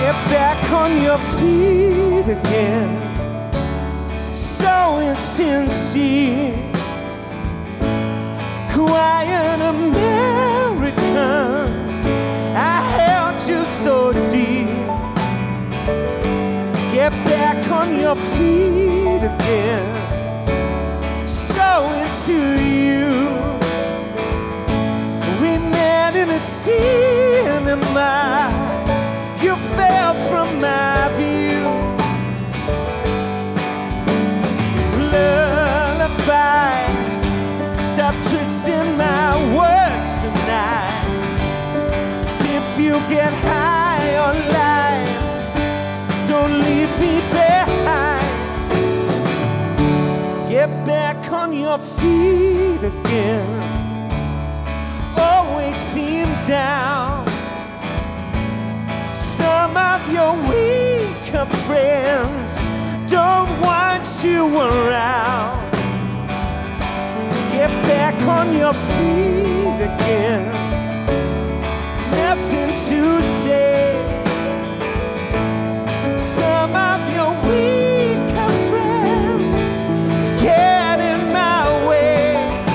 Get back on your feet again, so insincere. Quiet American, I held you so dear. Get back on your feet again, so into you. We met in a cinema, you fell from my view. Lullaby, stop twisting my words tonight. If you get high on life, don't leave me behind. Get back on your feet again, always seem down. Some of your weaker friends don't want you around. Get back on your feet again, nothing to say. Some of your weaker friends get in my way.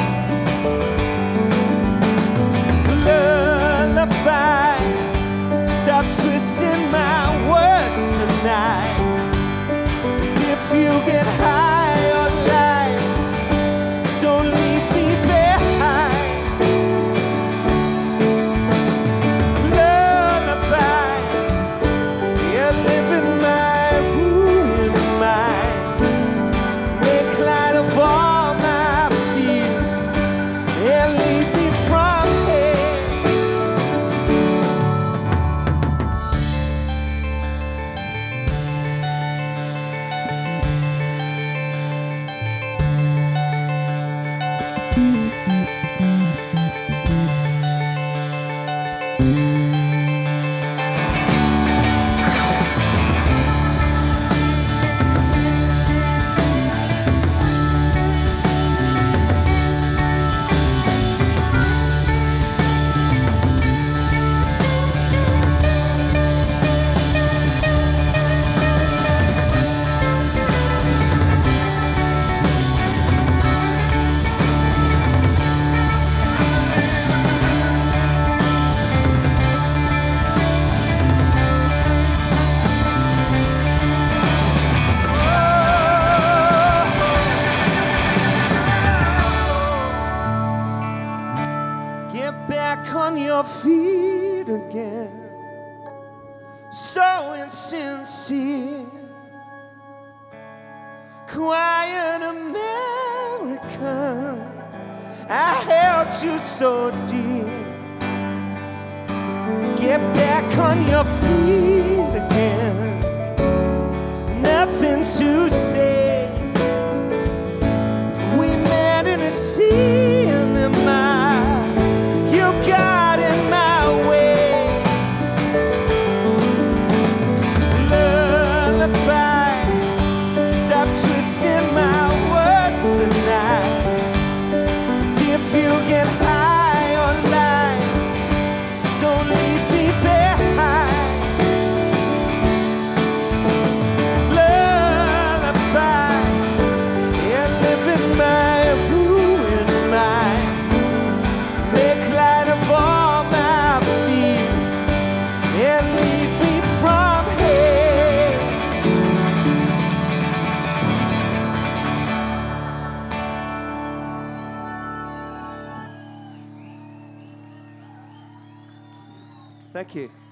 Lullaby, stop twisting my words tonight. If you get high on life, don't leave me behind. Lullaby, you're living my ruined mind. Make light of all my fears and lead me from here. Get back on your feet again, so insincere. Quiet American, I held you so dear. Get back on your feet again, nothing to say. We met in a cinema, you got in my way. Lullaby, stop twisting my words tonight. If you get high on life, don't leave me behind. Lullaby, you're living my ruined mind. Make light of all my fears and lead me from here. Thank you.